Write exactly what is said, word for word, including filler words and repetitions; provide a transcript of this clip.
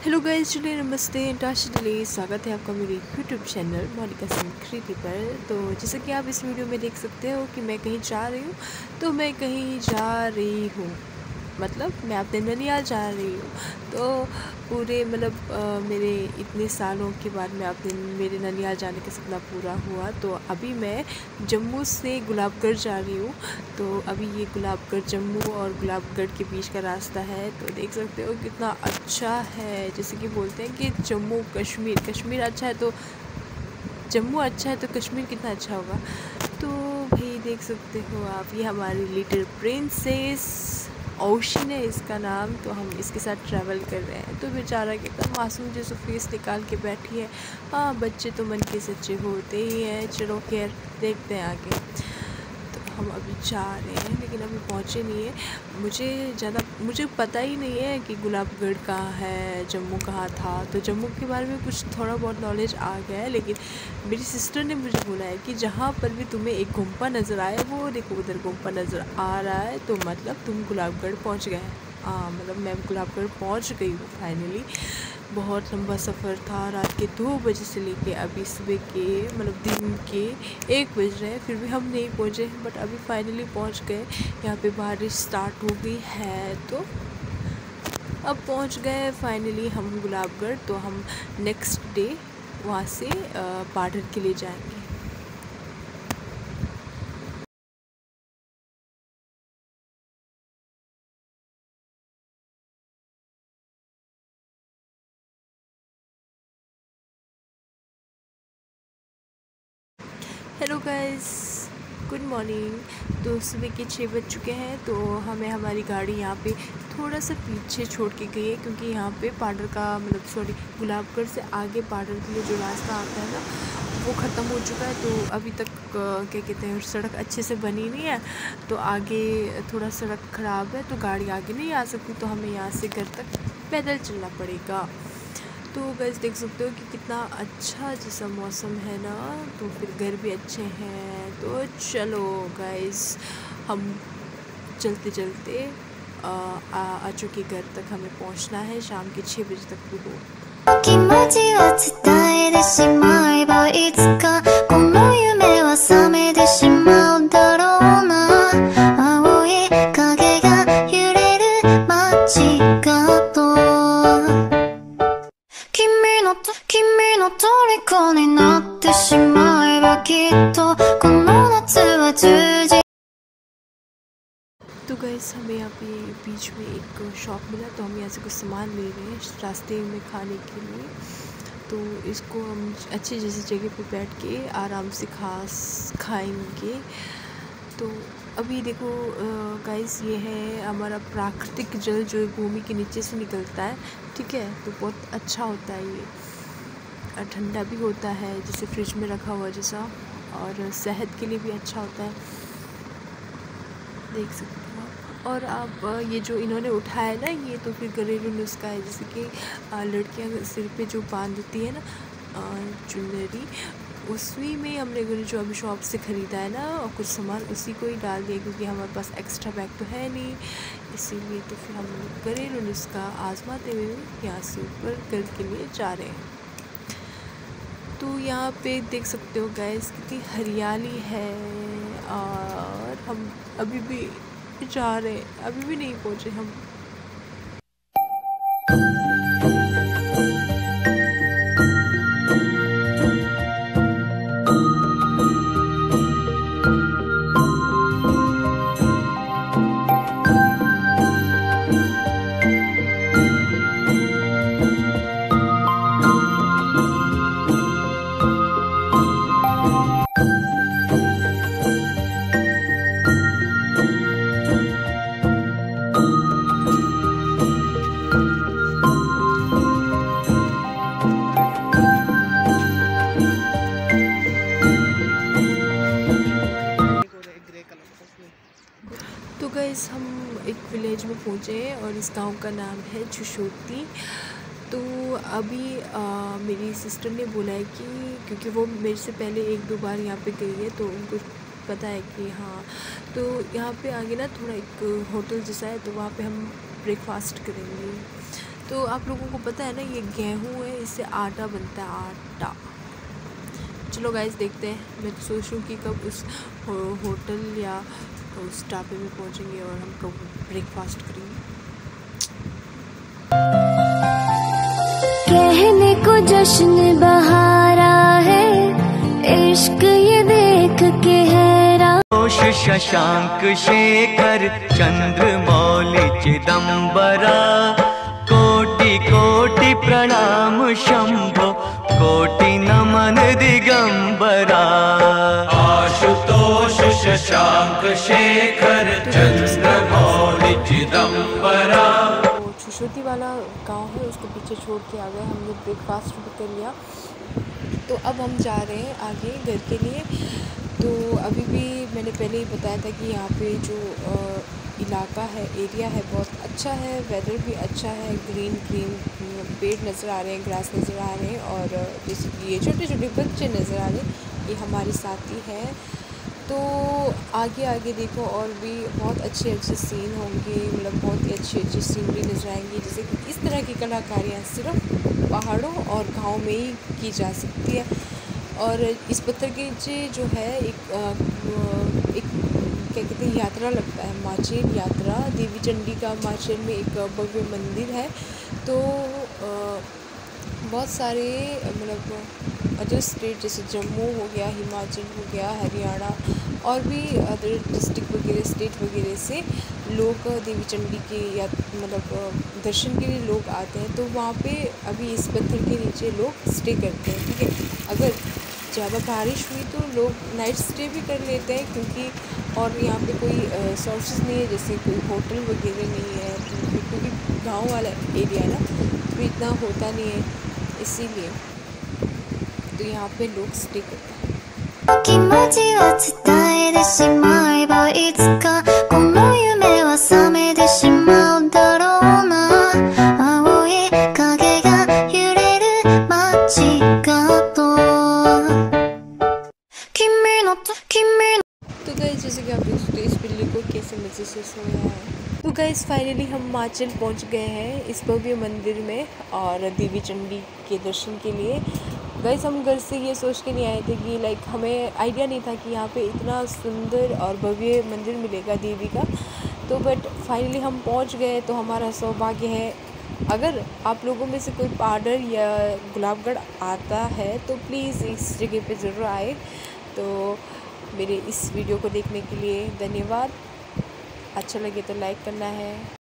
Hello guys, चलिए नमस्ते इंटाशली स्वागत है आपका मेरे यूट्यूब चैनल मोनिका सिंह कृति पर। तो जैसे कि आप इस वीडियो में देख सकते हो कि मैं कहीं जा रही हूँ। तो मैं कहीं जा रही हूँ मतलब मैं अपने ननिहाल जा रही हूँ। तो पूरे मतलब मेरे इतने सालों के बाद मैं अपने मेरे ननिहाल जाने का सपना पूरा हुआ। तो अभी मैं जम्मू से गुलाबगढ़ जा रही हूँ। तो अभी ये गुलाबगढ़ जम्मू और गुलाबगढ़ के बीच का रास्ता है। तो देख सकते हो कितना अच्छा है। जैसे कि बोलते हैं कि जम्मू कश्मीर कश्मीर अच्छा है तो जम्मू अच्छा है तो कश्मीर कितना अच्छा होगा। तो भाई देख सकते हो आप, ये हमारी लिटिल प्रिंसेस ओशिन है इसका नाम। तो हम इसके साथ ट्रैवल कर रहे हैं। तो बेचारा कितना मासूम जैसा फेस निकाल के बैठी है। हाँ, बच्चे तो मन के सच्चे होते ही हैं। चलो खैर देखते हैं आगे। तो हम अभी जा रहे हैं लेकिन अभी पहुँचे नहीं है। मुझे ज़्यादा मुझे पता ही नहीं है कि गुलाबगढ़ कहाँ है, जम्मू कहाँ था। तो जम्मू के बारे में कुछ थोड़ा बहुत नॉलेज आ गया है, लेकिन मेरी सिस्टर ने मुझे बोला है कि जहाँ पर भी तुम्हें एक गुम्पा नज़र आए, वो देखो उधर गुम्पा नज़र आ रहा है, तो मतलब तुम गुलाबगढ़ पहुँच गए। हाँ, मतलब मैं गुलाबगढ़ पहुँच गई हूँ फाइनली। बहुत लंबा सफ़र था, रात के दो बजे से लेके अभी सुबह के मतलब दिन के एक बज रहे हैं, फिर भी हम नहीं पहुँचे। बट अभी फाइनली पहुँच गए। यहाँ पे बारिश स्टार्ट हो गई है तो अब पहुँच गए फाइनली हम गुलाबगढ़। तो हम नेक्स्ट डे वहाँ से पार्डर के लिए जाएंगे। Hello guys, good morning. तो सुबह के छः बज चुके हैं। तो हमें हमारी गाड़ी यहाँ पे थोड़ा सा पीछे छोड़ के गई है, क्योंकि यहाँ पे पार्डर का मतलब सॉरी गुलाबगढ़ से आगे पार्डर के लिए जो रास्ता आता है ना, वो ख़त्म हो चुका है। तो अभी तक क्या कहते हैं सड़क अच्छे से बनी नहीं है। तो आगे थोड़ा सड़क ख़राब है, तो गाड़ी आगे नहीं आ सकती। तो हमें यहाँ से घर तक पैदल चलना पड़ेगा। तो गाइस देख सकते हो कि कितना अच्छा जैसा मौसम है ना। तो फिर घर भी अच्छे हैं। तो चलो गाइस, हम चलते चलते आ, आ, आ चुके घर तक। हमें पहुंचना है शाम के छः बजे तक भी हो। 気持ちを伝えてしまえばいつかこの夢は覚めてしまうだろうな。青い影が揺れる街角、君の君の虜になってしまえばきっとこの夏は充実। तो गैस हमें यहाँ पे बीच में एक शॉप मिला, तो हम यहाँ से कुछ सामान ले रहे हैं रास्ते में खाने के लिए। तो इसको हम अच्छी जैसी जगह पे बैठ के आराम से खा खाएंगे। तो अभी देखो गाइस, ये है हमारा प्राकृतिक जल जो भूमि के नीचे से निकलता है, ठीक है। तो बहुत अच्छा होता है ये, ठंडा भी होता है जैसे फ्रिज में रखा हुआ जैसा, और सेहत के लिए भी अच्छा होता है, देख सकते हो। और आप ये जो इन्होंने उठाया ना, ये तो फिर घरेलू नुस्खा है। जैसे कि लड़कियां सिर पे जो बांधती है ना चुनरी, उसी में हमने जो अभी शॉप से ख़रीदा है ना और कुछ सामान उसी को ही डाल दिया, क्योंकि हमारे पास एक्स्ट्रा बैग तो है नहीं, इसीलिए। तो फिर हम लोग घरेलू नुस्खा आजमाते हुए यहाँ से ऊपर घर के लिए जा रहे हैं। तो यहाँ पे देख सकते हो गाइस कितनी हरियाली है। और हम अभी भी जा रहे हैं, अभी भी नहीं पहुँचे हम। तो गाइस हम एक विलेज में पहुँचे हैं और इस गांव का नाम है झुशोती। तो अभी आ, मेरी सिस्टर ने बोला है कि क्योंकि वो मेरे से पहले एक दो बार यहाँ पे गई है, तो उनको पता है कि हाँ, तो यहाँ पे आगे ना थोड़ा एक होटल जैसा है, तो वहाँ पे हम ब्रेकफास्ट करेंगे। तो आप लोगों को पता है ना, ये गेहूँ है, इससे आटा बनता है, आटा। चलो गाइस देखते हैं। मैं तो सोच रही हूँ कि कब उस हो, होटल या उस ढाबे में पहुँचेंगे और हम कब ब्रेकफास्ट करेंगे। कहने को जश्न बहारा है, इश्क ये देख के हैरान। शशांक शेखर चंद्रमौलि चिदंबरा, कोटि कोटि प्रणाम शंभो, कोटि नमन दिगंबरा। आशुतोष शशांक शेखर चंद्रमौलि चिदंबरा। वो छुशोती वाला गांव है, उसको पीछे छोड़ के आ गए। हमने ब्रेकफास्ट भी कर लिया, तो अब हम जा रहे हैं आगे घर के लिए। तो अभी भी मैंने पहले ही बताया था कि यहाँ पे जो आ, इलाका है, एरिया है, बहुत अच्छा है। वेदर भी अच्छा है, ग्रीन ग्रीन पेड़ नज़र आ रहे हैं, ग्रास नज़र आ रहे हैं, और जैसे कि ये छोटे छोटे बच्चे नज़र आ रहे हैं, ये हमारे साथी हैं। तो आगे आगे देखो और भी बहुत अच्छे अच्छे सीन होंगे, मतलब बहुत ही अच्छी अच्छी सीनरी नज़र आएंगी। जैसे कि इस तरह की कलाकारियाँ सिर्फ पहाड़ों और गांव में ही की जा सकती है। और इस पत्थर के नीचे जो है एक आ, एक क्या कहते हैं, यात्रा लगता है, माचेल यात्रा। देवी चंडी का माचेल में एक भव्य मंदिर है। तो आ, बहुत सारे मतलब अदर स्टेट जैसे जम्मू हो गया, हिमाचल हो गया, हरियाणा और भी अदर डिस्ट्रिक्ट वगैरह, स्टेट वगैरह से लोग देवी चंडी के या मतलब दर्शन के लिए लोग आते हैं। तो वहाँ पे अभी इस पत्थर के नीचे लोग स्टे करते हैं, ठीक है। अगर ज़्यादा बारिश हुई तो लोग नाइट स्टे भी कर लेते हैं, क्योंकि और यहाँ पे कोई सोर्सेज नहीं है, जैसे कोई होटल वगैरह नहीं है, क्योंकि गांव वाला एरिया है ना, तो इतना होता नहीं है, इसीलिए तो यहाँ पे लोग स्टे करते हैं। 気持ちは伝えてしまえばいつかこの夢は覚めてしまうだろうな。青い影が揺れる街角、君の君の तो गाइस जैसे कि आप देख सकते हो इस बिल्ली को कैसे मज़े से सोया है। तो गाइस फाइनली हम हिमाचल पहुंच गए हैं इस भव्य मंदिर में और देवी चंडी के दर्शन के लिए। गाइस हम घर से ये सोच के नहीं आए थे कि लाइक हमें आइडिया नहीं था कि यहाँ पे इतना सुंदर और भव्य मंदिर मिलेगा देवी का। तो बट फाइनली हम पहुँच गए, तो हमारा सौभाग्य है। अगर आप लोगों में से कोई पाडर या गुलाबगढ़ आता है तो प्लीज़ इस जगह पे ज़रूर आए। तो मेरे इस वीडियो को देखने के लिए धन्यवाद। अच्छा लगे तो लाइक करना है।